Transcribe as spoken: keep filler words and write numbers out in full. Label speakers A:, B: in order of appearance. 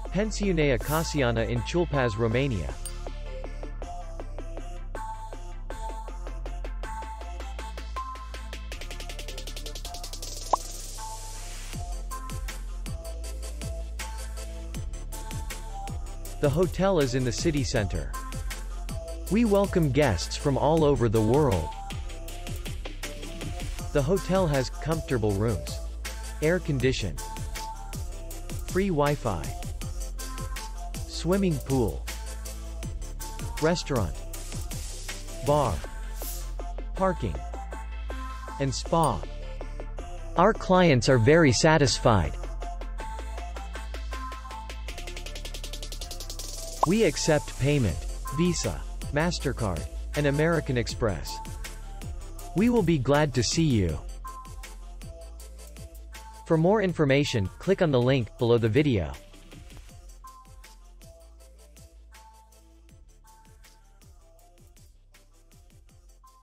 A: Pensiunea Casiana in Ciulpaz, Romania. The hotel is in the city center. We welcome guests from all over the world. The hotel has comfortable rooms, air-conditioned, free Wi-Fi, swimming pool, restaurant, bar, parking, and spa. Our clients are very satisfied. We accept payment, Visa, MasterCard, and American Express. We will be glad to see you. For more information, click on the link below the video.